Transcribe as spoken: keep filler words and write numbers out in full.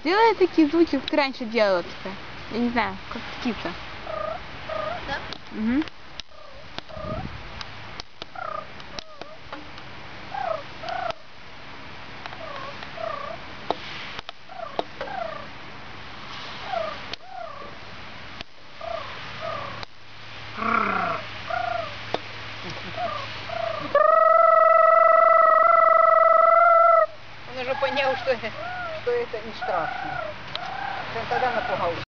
Делай такие звуки, как ты раньше делала, типа. Я не знаю, как птица. Да? Угу. Он уже понял, что, что это не страшно. Он тогда напугался.